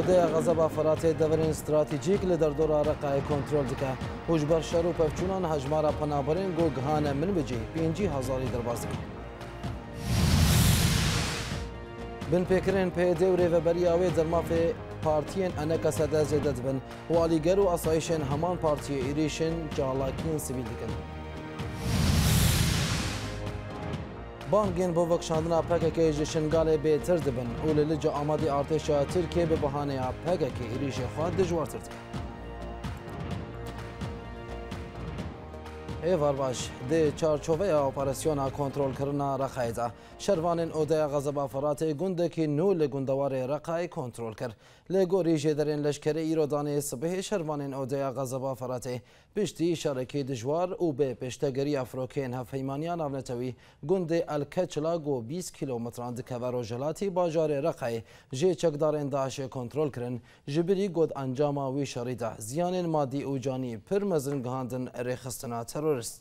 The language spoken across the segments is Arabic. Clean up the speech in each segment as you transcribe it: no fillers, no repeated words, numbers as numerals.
اودیا غضب فرات دورین استراتژیک لدردورا رقای کنترل دکه هجبر شرو پفچونان هجمارا پنابرین گو گهان من بجی 5000 درباز دکه بن پیکرین پیده و ریوبریاوی درمافه پارتین انکا سده زیدت بن والیگر و اصایشن همان پارتی ایریشن جالاکین سیویل دکن بانگین بو وکشاندنا PKK جشنگال بهتر دبن و لجا آمادی ارتشا ترکیه به بهانه PKK ایریش خواد دجوارتر دکن ایوار باش ده چارچوبه اپراسیون کنترل کرنا رقایدا شروان اودیا غضب فرات گندکی نو لگندوار رقای کنترل کر لگوری جدرین لشکر ایرودان صبح شروان اودیا غضب فرات پشتی شرکی دجوار او به پشتگری افروکین هفیمانیان آونتوی گند الکچلا گو 20 کیلومتران دکه روجلاتی باجار رقای جه چکدارین داعش کنترل کرن جبری گود انجام وی شریده زیان مادی او جانی پر مزن گهاندن رخصتنا تروریست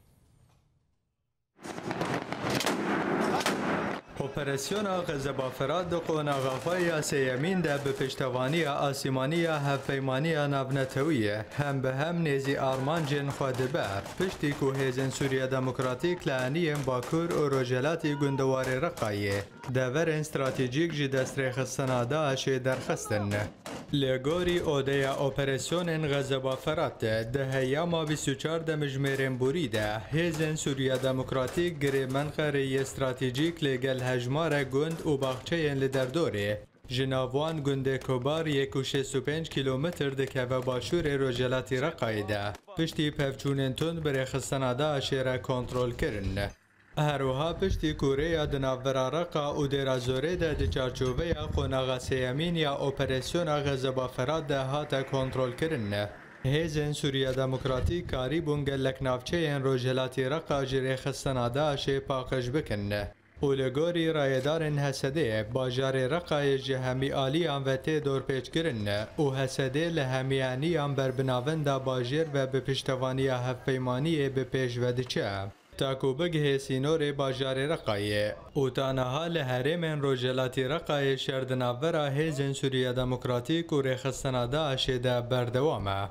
اپراسیون غضب فرات د قوناغافای سیمین ده به پشتوانی آسیمانی هفیمانی ناونتویه هم به هم نیزی آرمانجن خودبر پشتی که هیزن سوریه دموکراتیک لعنی باکور و روجلاتی گندوار رقایه دورن استراتژیک جی دست رخصتنا داعش درخستن لگوری اودیا اپراسیون غضب فرات ده هیاما 24 دمجمرین بوریده هیزن سوریه دموکراتیک گری منقره استراتژیک لگل هجمار گند و باغچه لدردوره جناوان گند کوبار 165 کیلومتر دکه و باشور روجلاتی رقایده پشتی پفچونن تند بر خستنا داعش را کنترل کرن هروها پشتی کوره دناورا رقا و درازوره ده چارچوبه قوناغ سیمین یا اپراسیون غضب فرات ده هات کنترل کرن هیزن سوریه دموکراتیک کاری بونگلک نافچه روجلاتی رقا جری خستنا داعش پاقش بکن اولگوری رایدارن حسده باجار رقای جهمی آلیان و تی دور پیچ کرن و حسده لهمیانیان بر بناوند باجر و به پشتوانی هفپیمانی به پیش ودچه تاکو بگه سینور باجار رقای و تانها لحرم روجلاتی رقای شردناورا هیزن سوریه دموکراتیک و رخصتنا داعش ده بردوامه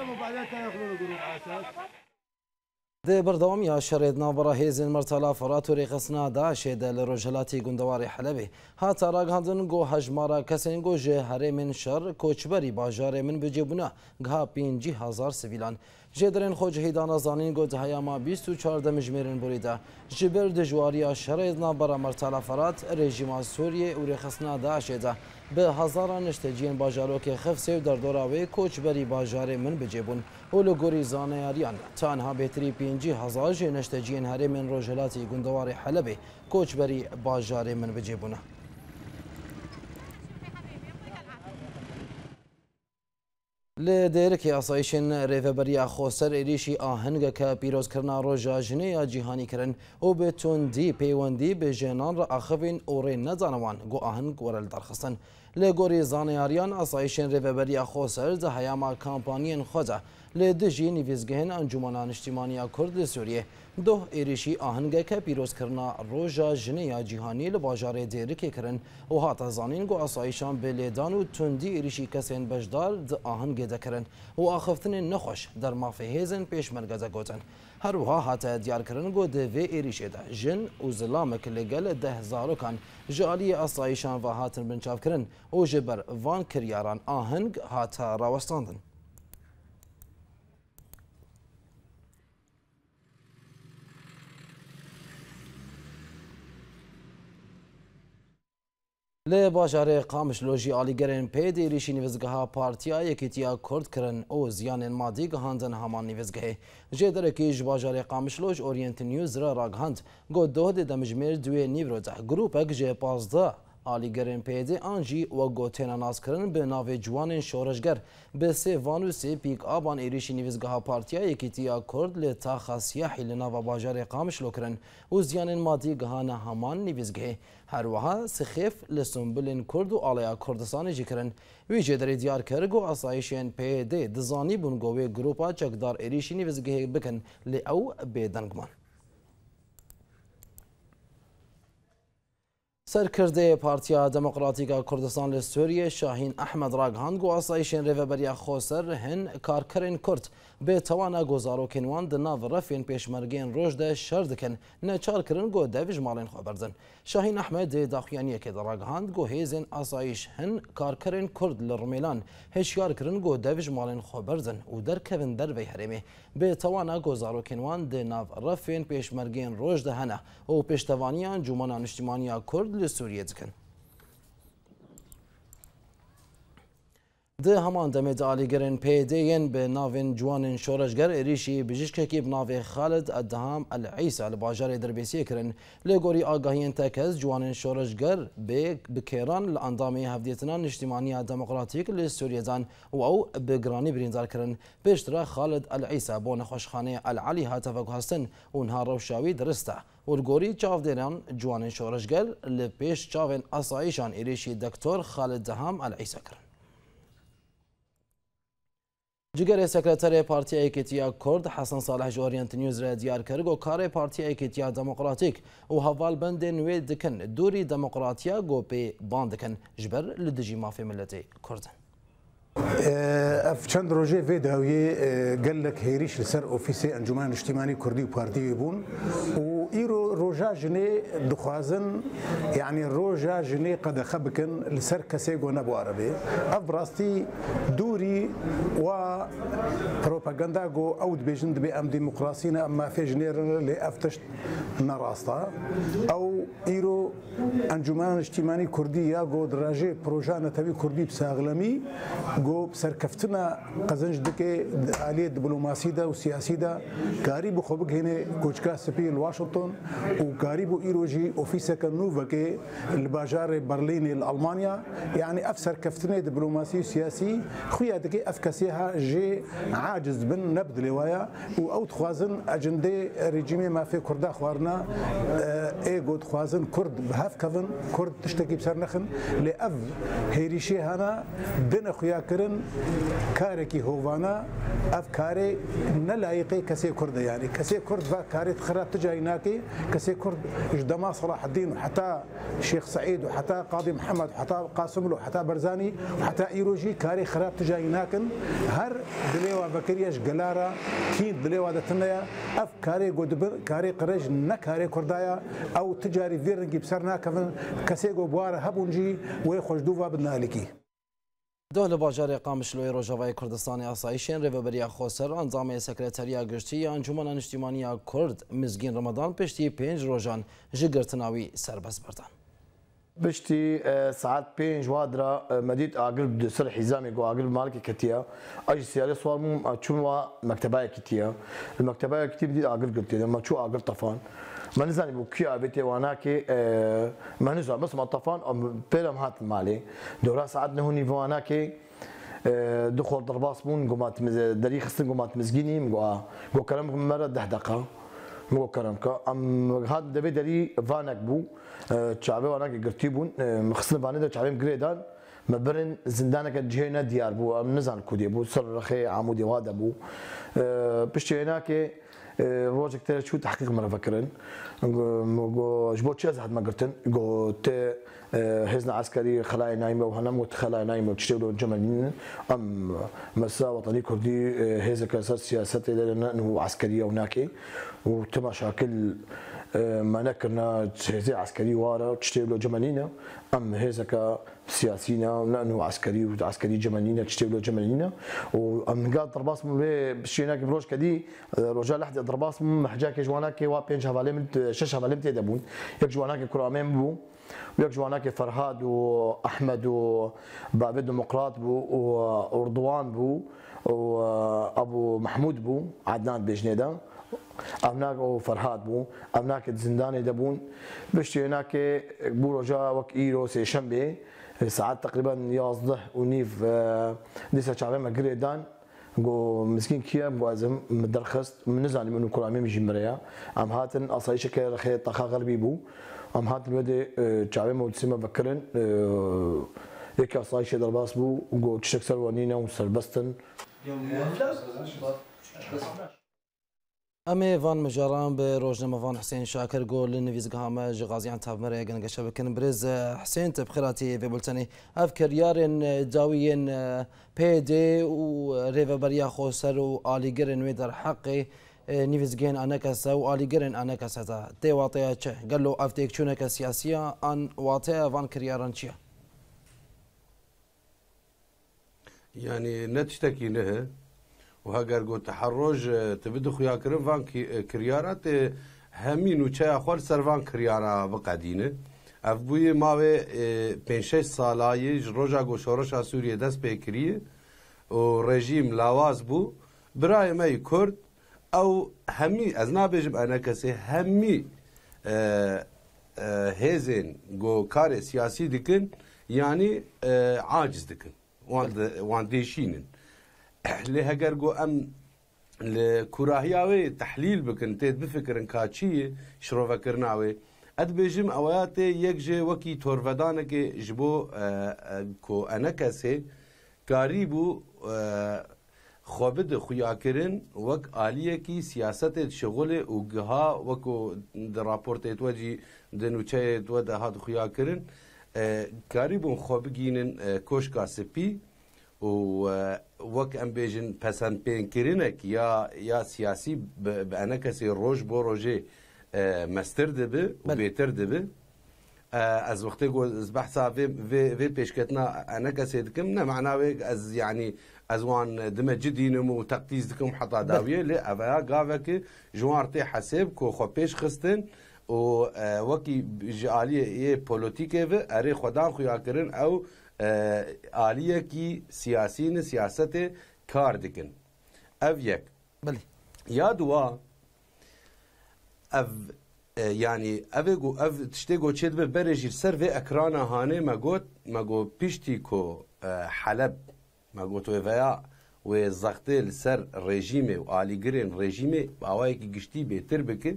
ده بردوام یا شرید نابرا هیزن مرتلا فرات و رخصتنا داعش ده لروجلاتی گندوار حلبی هاتا راگهاندن گو هجمارا کسین گو جه هرمن شر کوچبری باجار من بجیبونا گها 5000 سویلان جدرن خو جهیدان زانین گو دهیاما 24 دمجمرین بریده جبر دجواریا شرید نابرا مرتلا فرات رژیم سوریه و رخصتنا داعش ده به هزاران نشتجین باجارو که خفسه در دوراوی کوچبری باجار من بجیبون اولو گوری زانیاریان تانها بهتری 5000 نشتجین هرمن روجلاتی گندوار حلبی کوچبری باجار من بجیبونه لدیرکی آسایشن ریوبریا خوسر ایریشی آهنگ که پیروز کرنا روژا جنیا جیهانی کرن او به تندی پیوندی به جنان را آخوین اوری نزانوان گو آهنگ ورل درخستن لگوری زانیاریان آسایشن ریوبریا خوسر ده هیاما کامپانین خوزه لدجی نویزگهن انجمنان اجتماعی کرد سوریه دو ایریشی آهنگ که پیروز کرنا روژا جنیا جیهانی لباجار دیرکی کرن و هات زانین گو آسایشان به لیدان و تندی ایریشی کسین بجدار ده آهنگ دکرن و آخفتن نخوش در مافهیزن پیش مرگزه گوتن هروها هات دیار کرن گو ده وی ایریشی ده جن و ظلامک لگل 10,000 کان جالی آسایشان و هاتن بنچاف کرن و جبر وان کریاران آهنگ هات راوستاندن لی باجار قامشلوژی آلیگرین پید ایریشی نویزگاه پارتیا یکیتیا کرد کرن او زیان مادی گهاندن همان نویزگاه جدرکیج باجار قامشلوژ اورینت نیوز را راگهاند گو دود دمجمیر دوی نیورو ده گروپک جه 15 آلیگرین پیدی آنجی و گوتینا ناز کرن به ناو جوان شورشگر به سه وانو سه پیک آبان ایریشی نویزگاه پارتیا یکیتیا کرد لتا خاصیحی لناو باجار قامشلو کرن و زیان مادی گهان همان نویزگاه هروها سخیف لسنبلین کرد و آلیا کردستان جی کرن وی جدر دیار کرگو آسایشین پیدی دزانی بونگوی گروپا چکدار ایریشی نویزگاه بکن لی او بیدنگمان سرکرده پارتیا دموکراتیکا کردستان لسوریه شاهین احمد راگهاند گو آسایشین ریوبریا خوسر هن کارکرین کرد به توانا گزارو کنوان د ناو رفین پیشمرگین روش ده شردکن نه چارکرین گو دویج مالین خبردن شاهین احمد داخیانیه که راگهاند گو هیزن آسایش هن کارکرین کرد لرمیلان هشیار کرن گو دویج مالین خبردن و در کون در وی هرمی به توانا گزارو کنوان د ناو رفین پیشمرگین روش ده هنه و پیشتوانیان جمعان اجتماعی کرد لسوریه دکن. ده همان دمید آلیگرین پیدین به ناوین جوان شورشگر ایریشی بجشکی بناو خالد ادهام العیسى لباجار دربیسی کرن لگوری آگاهین تکز جوان شورشگر به بکیران لاندامی هفدیتنان اجتماعی دموکراتیک لسوریه دان و او بگرانی بریندار کرن بیشتر خالد العیسى بون خوشخانه العلی هاتفک هستن اونها روشاوی درسته ورگوری چاودران جوان شورشگر لپیش چاوین آسایشان ایریشی دکتر خالد دهام العیسى کرن. جگر سکرتر پارتی ایکیتیا کرد حسن صالح جوارینت نیوز را دیار کرد و کار پارتی ایکیتیا دموکراتیک و حوال بند نوی دکن دوری دموکراتیا گو پی باندکن جبر لدجی مافی ملت کردن. چند روزه ویدئویی قال لك هيريش لسر اوفيسي انجمن اجتماعي كردي وبارتي يبون وإيرو روجا جني دخوازن يعني روجا جني قد خبكن لسر كسيغو نبو عربي افراستي دوري و بروباغندا جو اود بيجند بي ام ديمقراطينا اما في جنير لافتش نراستا او ايرو انجمن اجتماعي كردي يا جو دراجي بروجانا تبي كردي بساغلمي جو سرکفتنا قزنج دکه عالیه دیپلماسی دا و سیاسی دا کاری بو خوب هنه کوچکا سپی واشنطن و کاری بو ایروجی اوفیس کنو که الباجار برلین الالمانیا یعنی اف سرکفتنا دیپلماسی سیاسی خویا دکه اف کسیها جی عاجز بن نبد لوایا و او تخوازن اجنده رژیم ما في کردا خوارنا ایگو تخوازن کرد بهاف کفن کرد تشتکی بسر نخن لاف هیریشی هنا دن خویا کرن کارکی هوانا اف کاری نلایقی کسی کرد یعنی کسی کرد و کاری خراب تجاری ناکی کسی کرد اجدما صلاح الدین و حتی شیخ سعید و حتی قاضی محمد و حتی قاسم و حتی برزانی و حتی ایروجی کاری خراب تجاری ناکن هر دلیوا بکریش گلارا کی دلیوا دتنیا اف کاری گودبر کاری قرج نکاری کردایا او تجاری ویرنگی بسر ناکن کسی گو بوار هبونجی و خوش دووا بدنالکی دول باجار قامشلوی روجاوای کردستان آسایشین ریوبریا خوسر انظام سکرتریا گشتی انجمن اجتماعی کرد مزگین رمضان پشتی 5 روزان جگرتناوی سربس بردن. بشتي ساعات 5 وادرا مديت اقرب سر حزامي جو اقرب مالك كتيا اجي سيارة صور مو تشوفوا مكتبايا كتيا المكتبايا كتير بدي اقرب قلت لما شو اقرب طفان ما نزاني بوكيا بيتي واناكي ما نزال بس ما طفان بيرم هات مالي دورا ساعات نهوني فواناكي دخول ضرباس مون قومات دري خصن قومات مزجيني جو كلام مرة 10 دقيقة مو كرمك ام هاد دبي دري فانك بو شعبي واناك قرتيبون خصن فاني دا شعبي مقريدان مبرن زندانك جهينا ديار بو ام نزان كودي بو سر رخي عمودي وادا بو بشتي هناك روج كتير شو تحقيق مرة فكرن جبوت شيء زهد ما قرتن قلت هزنا عسكري خلايا نايمة وهنم قلت خلايا نايمة وتشتغلوا جمالين أم مسا وطني كردي هذا كاسات سياسات لأنه عسكرية هناك وتم مشاكل ما نكرنا هذا عسكري وارا تشتغلوا جمالين أم هذا سياسينا لأنه عسكري وعسكري جمالين تشتغلوا جمالين وأم قال ضرباس بشيناك بروج كدي رجال لحد ضرباس محجاك جواناك وابين هفالم شش هفالم تدبون يك جواناك كرامين بو ويك جواناك فرهاد واحمد وبابد ديمقراط بو ورضوان بو وابو محمود بو عدنان بجنيدا امناك وفرهاد بو امناك زنداني دبون بشتي هناك بو رجا وك ايرو سي شنبه ساعات تقريبا يازده ونيف ديسا شعبي مقريدان جو مسكين كيا بوازم مدرخست من نزاني منو كل عميم جمريا ام هاتن اصايشه كي رخي طخا غربي بو ام هاتن ودي شعبي مودسيما بكرن هيك اصايشه درباس بو جو تشكسر ونينا وسربستن امي فان مجران بروجنامه فان حسين شاكر قول لنفيزقها ما غازيان تاب مريا قنقا شبكن بريز حسين تبخيراتي في بلتني افكر يارن داويين بيدي وريفا بريا خوسر والي جرن ويدر حقي نفيزقين انا كسا والي جرن انا كسا تي واطيا قال له افتيك شونك سياسيه ان واطيا فان كريارن شيا يعني نتشتكي لها وهاجر قلت تحرج تبدو خيا كرفان كريارات همين وشاي أخوال سرفان كريارا بقدينه أفبوي ماوي بينشش صالاي جروجا قشورش سوريا دست بكريه ورجيم لاواز بو براي ماي كرد أو همي أزنا بيجب أنا كسي همي هزين قو كار سياسي دكن يعني عاجز دكن وان ديشينن لهجر جو أم لكراهياوي تحليل بكن تيد بفكرن كاتشي شرو فكرناوي اد بيجم اوياتي يكجي وكي تورفدانك جبو كو انا كسي قريبو خوبد خوياكرن وك آليه کی سیاست شغل وجها وكو رابورت توجي دنوچه تو ده هاد خوياكرن قريبو خوبگينن کوشکا سپی و وك ام بيجن پسند بين كرينك يا سياسي بانا كسي روج بو روجي مستر دبه وبيتر دبه از وقتی گو از بحثا في پیشکتنا انا كسي دكم نه معناوي از يعني از وان دم جدينم وتقتيز دكم حطا داويه لا افا غافك جوارتي حساب كو خو پیش خستن و وكي جاليه بوليتيكه و اري خدان خويا كرن او آلیه کی سیاسی سیاست کار دکن اف یک بله یا دوا اف يعني افيغو اف تشتيغو تشيد برجي سر في اكرانا هاني ماغو بيشتي كو حلب ماغو تو فيا وزغتل سر ريجيمي والي جرين ريجيمي باواي كي گشتي بيتر بك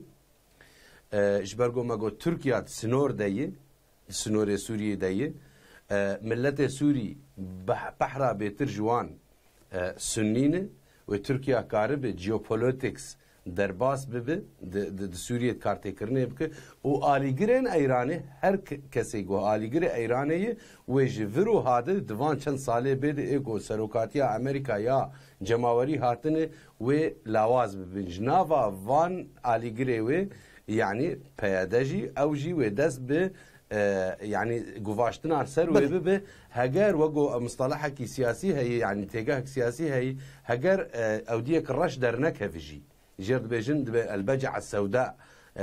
جبرغو ماغو تركيا سنور داي سنور سوريا داي ملت سوري بحرا بيتر جوان سنين وتركيا كارب جيوبوليتكس درباس ببه د سوريا كارتي كرنه بك و آليگرين ايراني هر كسي گو آليگري ايراني وجفرو هذا دوان چند ساله بيد ايگو سروكاتيا امريكا يا جماوري هاتنه و لاواز ببن جنافا وان آليگري و يعني پیادجي او جي و دست به يعني قفاشتنا سر وبه هجر وجو مصطلحك سياسي هي يعني اتجاهك سياسي هي هجر اوديك الرش درنك هفجي جرد بجند البجعة السوداء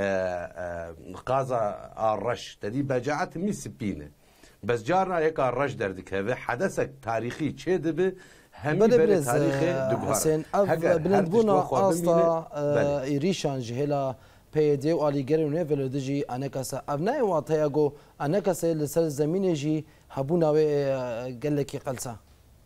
قازة الرش تدي بجعة ميسبينة بس جارنا هيك الرش دردك هذا حدثك تاريخي تشيد به هم بر تاريخي حسين بلندبونا أصلا إيريشان جهلا پیدی و آلیگری نویل دجی انکاس ابنای واطیا گو انکاس لسر زمین جی هبونا و گلکی قلصا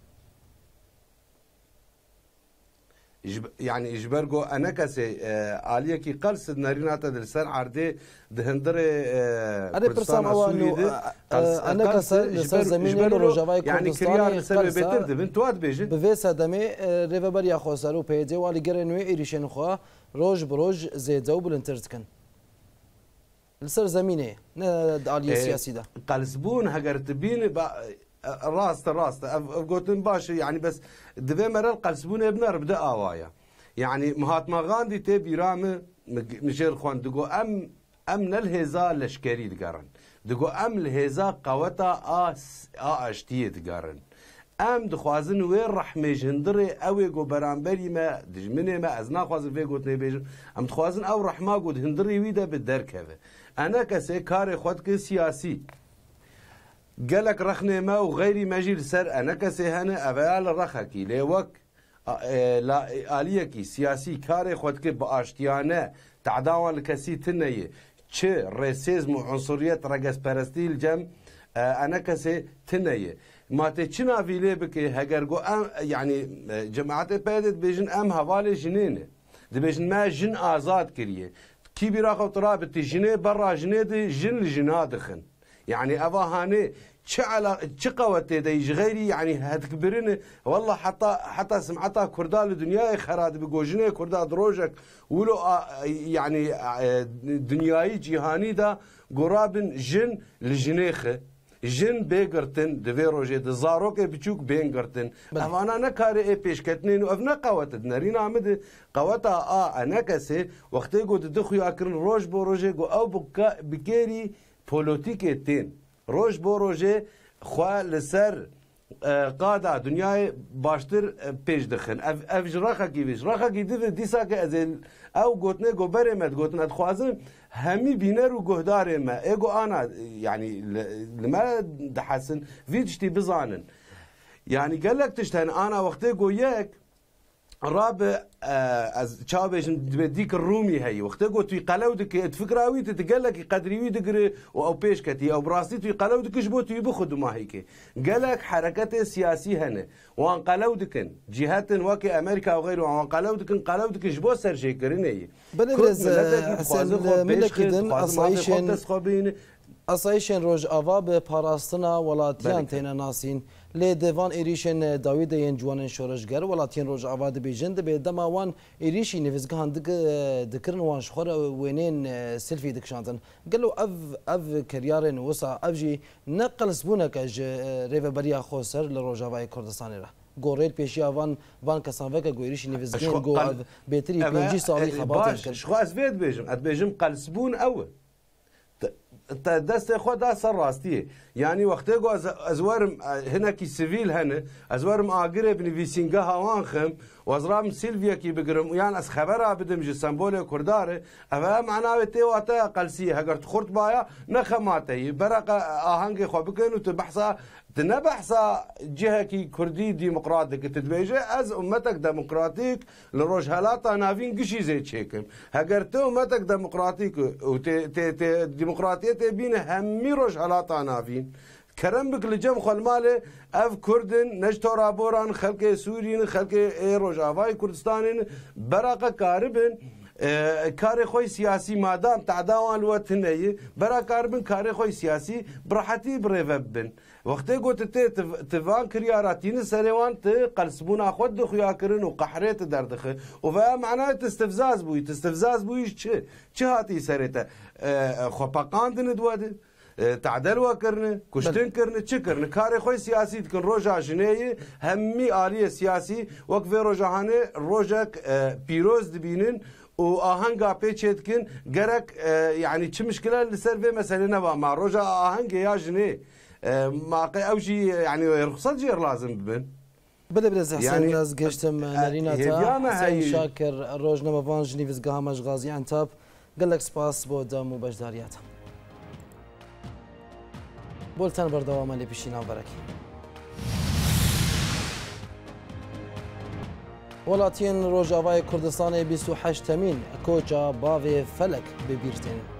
يعني إجبرجو أنا كسي عالية كي قلص ناريناتا دلسان عردي دهندر أنا برسام هو إنه أنا كسي لسان زميني لرجواي يعني كريار سبب بترد بنتوات بيجن بفيسا دمي ريفا بريا خوسارو بيدي والي جرنوي إيريشين خوا روج بروج زيدو بلنترتكن لسر زميني عالية سياسي ده قلصبون هجرت بين راست قلتن باش يعني بس دبي مرة القلسبون ابن ربدا آوايا يعني مهاتما غاندي تبي رام مشير خوان دقو أم الهزا لشكري دقارن دقو أم الهزا قوتا أشتيه دقارن أم دخوازن وين رحمة جندري أوي جو برانبري ما دجمني ما أزنا خوازن في قلت نبيجن أم دخوازن أو رحمة قد هندري ويدا بالدرك هذا أنا كسي كاري خودك سياسي قالك رخني ما وغيري ماجي سر انا كسهنا افعال رخكي لوك لا اليكي سياسي كاري خودك باشتيانه تعداوان الكسي تنيه تش ريسيزم وعنصريه رقص برستي الجم انا كسي تنيه ما تشنا في ليبك هجرجو يعني جماعه بيدت بيجن ام حوالي جنينه دبيجن ما جن ازاد كريه كي بيراخو ترابط جنيه برا جنيه جن لجنادخن يعني أفا هاني چه قوته ديج غيري يعني هتكبرن والله حتى سمعتها كردا لدنيا خراد بجوجنه كردا دروجك ولو يعني دنياي جهاني دا قرابن جن لجنيخه جن بيغرتن دفي روجي دزاروك بچوك بينغرتن انا نكاري اي بيشكتنين وافنا قوات نارينا عمد قواتا انا كسي وقتي قد دخو ياكرن روج بو روجي او بكيري بوليتيكتين روج بو روجي خوا لسر قادا دنیای باشتر پیش دخن اف جراخه کیویش راخه کی دیسا که از او گوتنه گوبر مد گوتنه خوازم همي بينر وجهدار ما ايجو انا يعني لما دحسن فيدشتي بزانن يعني قال لك تشتهن انا وقتي جوياك رابع از تشابش بديك الرومي هي وقت قلت في قلاودك تفكراوي تتقلك قدريوي دقري او بيشكتي او براسي في قلاودك جبوت يبخد ما هيك قالك حركات سياسي هنا وان قلاودك جهات واكي امريكا وغيره وان قلاودك جبو سرجي كرني بنبرز حسن ملكدن اصایشن روز آوا به پاراستنا ولاتیان تینا ناسین لی دیوان ایریشن داوید ین جوانن شورشگر ولاتیان روز آوا د بیجند به دماوان ایریشی نوزگان دکرن وان شخور وینین سلفی دکشانتن قالو اف کریارن وسا افجی نقل سبونه کج ریو بریا خوسر لروز آوای کردستان را گوریل پیشی وان کسان وکا گویریشی نوزگان گو بهتری پنجی سالی خباتش کرد شخو از وید بیجم قلسبون اول دست خود دست راستیه یعنی وقتی گو ازوارم هنا کی سیویل هنه ازوارم آگره بنویسینگه هوان خم و ازرام سیلویا کی بگرم یعنی از خبره بدم جو سمبول کرداره اوه معناوه تی واتا قلسیه اگر خورد بایا نخماته برق آهنگ خو بکن و تبحثا تنبحثا جهه کی کردی ديمقراطيك تتبيجه از امتك ديمقراطيك لروج هلاتا نافين قشي زي تشيكم اگر تو امتك ديمقراطيك و ديمقراطيه بين همي روج هلاتا نافين كرم بك لجم خلماله اف كردن نجتو رابوران خلق سوريين خلق روجافاي كردستان برقه كاربن کار خوی سیاسی مادام تعداوان الوطنیه برا کاربن کار خوی سیاسی براحتی بریوبن وقتی گوت تفان کریاراتین سریوان ت قلسبون خود دخیا کرن و قحریت دردخه و فهم معناه تستفزاز بوی چه هاتی سریته خو پاقاندن دواده تعدل وكرنا كشتن كرنا تشكرنا كاري خوي سياسي تكن روجا جنيه همي آلية سياسي وكفي روجا هاني روجاك بيروز دبينن وآهنگا بيتشت كن جرك يعني شو مشكلة لسرفي مثلا نبا مع روجا آهنگ يا جنيه ما أوجي يعني رخصة جير لازم ببن بلبرز حسن ناز گشتم نريناتا حسين شاكر روجنا مبان جنيفز قهامش غازي عنتاب قال لك سباس بودم وبجدارياتها بولتان بردوام اللي بشينا وبركي ولاتين روجاوای کردستان 28 کوچا باوی فلک ببیرتن